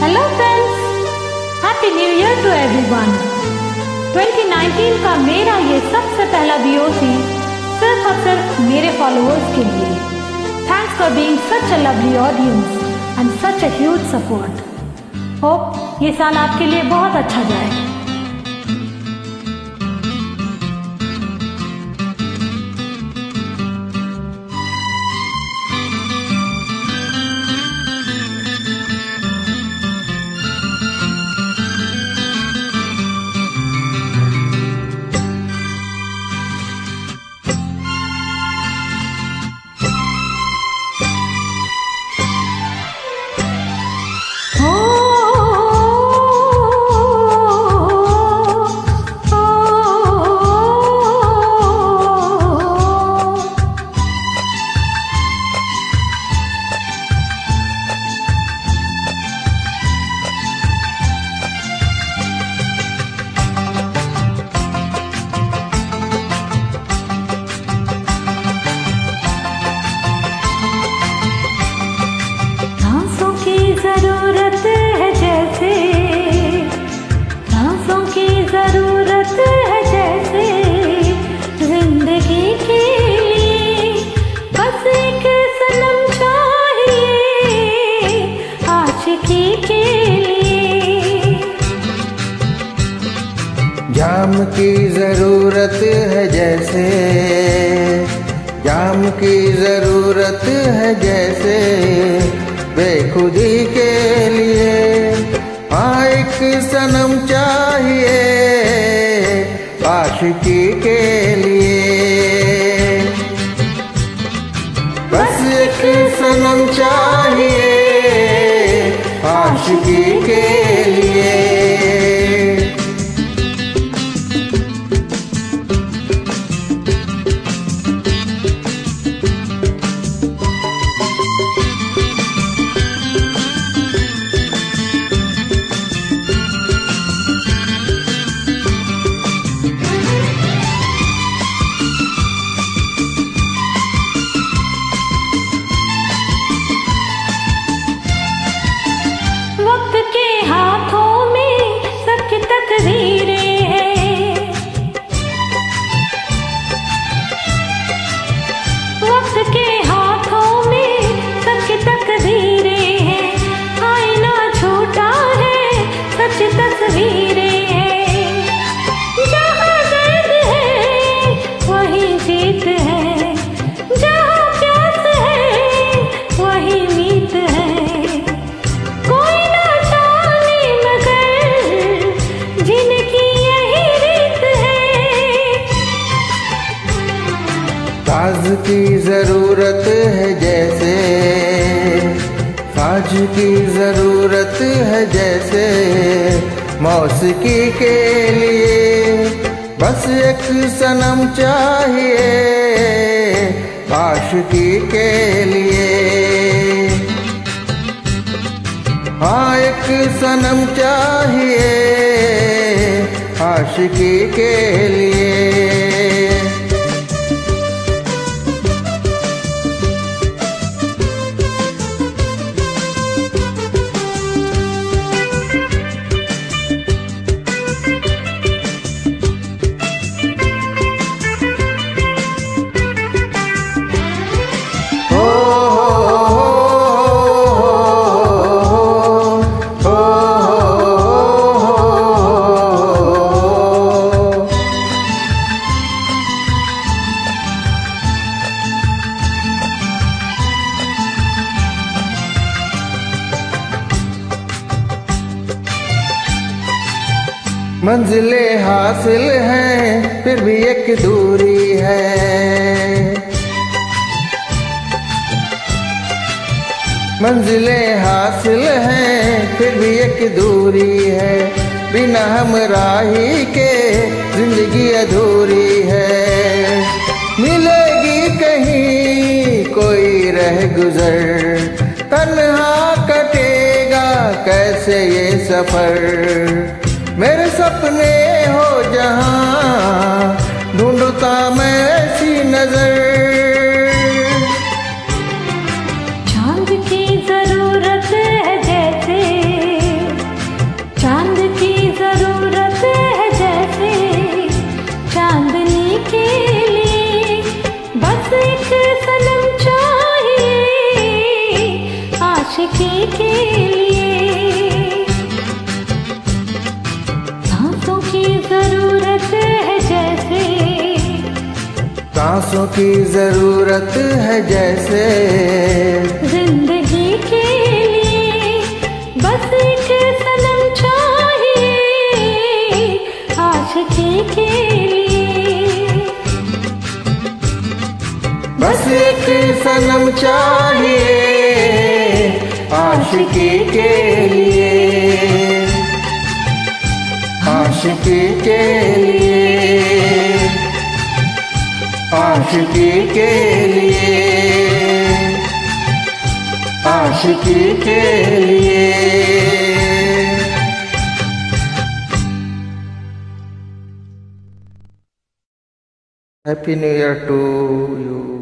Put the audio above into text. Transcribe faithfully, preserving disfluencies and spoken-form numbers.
Hello friends, happy new year to everyone. Twenty nineteen का मेरा ये सबसे पहला वीओसी सिर्फ और सिर्फ मेरे फॉलोअर्स के लिए। Thanks for being such a lovely audience and such a huge support. Hope ये साल आपके लिए बहुत अच्छा जाए। जरूरत है जैसे सांसों की जरूरत है जैसे जिंदगी के लिए बस एक सनम चाहिए आशिकी के लिए। जाम की जरूरत है जैसे जाम की जरूरत है जैसे बेखुदी के लिए हाँ एक सनम चाहिए आशिकी के लिए। बस एक सनम चाहिए आशिकी के लिए। वक्त के हाथों में सबकी तकदीरें हैं, वक्त के हाथों में सबकी तकदीरें हैं। आईना झूठा है सच तस्वीरें हैं। जहाँ दर्द है वही जीत है, जहाँ प्यास है वही मीत है। साज की जरूरत है जैसे साज की जरूरत है जैसे मौसीकी के लिए बस एक सनम चाहिए आशिकी के लिए। हाँ एक सनम चाहिए आशिकी के लिए। मंजिलें हासिल हैं फिर भी एक दूरी है, मंजिलें हासिल हैं फिर भी एक दूरी है। बिना हमराही के जिंदगी अधूरी है। मिलेगी कहीं कोई रह गुजर तन्हा कटेगा कैसे ये सफर। मेरे सपने हो जहां ढूंढता मैं ऐसी नजर। चांद की जरूरत है जैसे के लिए। सांसों की जरूरत है जैसे, सांसों की जरूरत है जैसे, जिंदगी के लिए बस एक सनम चाहिए आशिकी के लिए। बस एक सनम चाहिए आशिकी के लिए, आशिकी के लिए, आशिकी के लिए, आशिकी के लिए। Happy new year to you.